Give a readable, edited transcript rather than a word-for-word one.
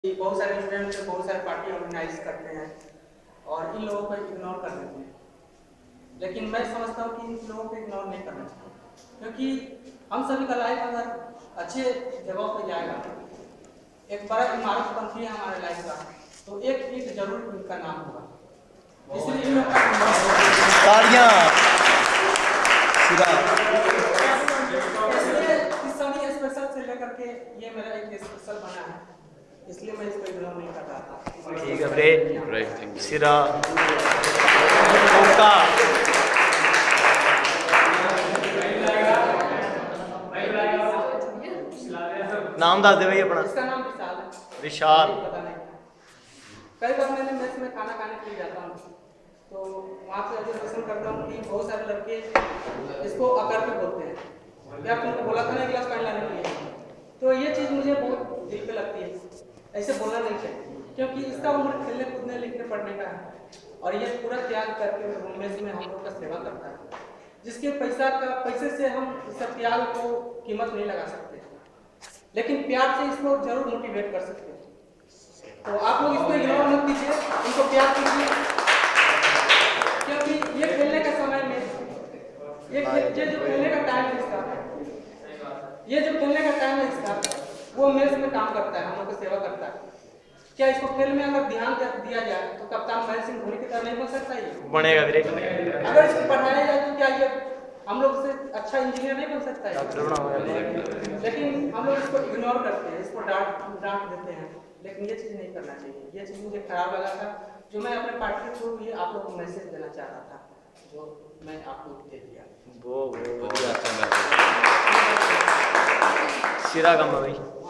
बहुत सारे स्टूडेंट बहुत सारे पार्टी ऑर्गेनाइज करते हैं और इन लोगों को इग्नोर कर देते हैं, लेकिन मैं समझता हूँ कि इन लोगों को इग्नोर नहीं करना चाहिए, क्योंकि हम सभी का लाइफ अगर अच्छे जगहों पर जाएगा, एक बड़ा इमारत बनती है हमारे लाइफ का, तो एक ईंट जरूर उनका नाम होगा। इसलिए इन लोगों इस सभी स्पेशल से लेकर के ये मेरा एक स्पेशल बना है, इसलिए मैं इसको इग्नोर नहीं कर रहा था। ठीक है ब्रे सिरा ओका नाम दस दे भाई अपना। इसका नाम विशाल है। विशाल। पता नहीं कई बार मैंने मेस में खाना खाने के लिए जाता हूँ, तो वहाँ पे ऑब्जर्वेशन करता हूँ कि बहुत सारे लड़के इसको अकर के बोलते हैं, क्या तुमको बोला था ना गिलास पानी लाने के लिए, तो ये चीज़ मुझे बहुत दिल पे लगती है। ऐसे बोलना नहीं चाहिए, क्योंकि इसका उम्र खेलने कूदने लिखने पढ़ने का है और ये पूरा त्याग करके मेस में हम लोग का सेवा करता है, जिसके पैसे से हम इस त्याग को कीमत नहीं लगा सकते, लेकिन प्यार से इसको जरूर मोटिवेट कर सकते हैं। तो आप लोग इसको इग्नोर मत कीजिए, इनको प्यार कीजिए, क्योंकि ये खेलने का समय में ये जो खेलने का टाइम है इसका, ये जो खेलने का टाइम है इसका, वो मेस में काम करता है, हम लोग की सेवा करता है। क्या इसको खेल में अगर ध्यान दिया जाए तो कप्तान महेंद्र सिंह धोनी की तरह नहीं बन सकता ये? बनेगा वीरे। अगर इसको पढ़ाया जाए तो क्या ये हम लोग से अच्छा इंजीनियर नहीं बन सकता है? लेकिन हम लोग इसको इग्नोर करते हैं, इसको डांट देते हैं, लेकिन ये चीज़ नहीं करना चाहिए। ये चीज़ मुझे खराब लगा था, जो मैं अपने पार्टी के थ्रू ये आप लोग को मैसेज देना चाह रहा था, जो मैं आप लोग दे दिया। वो सिरा कम भाई।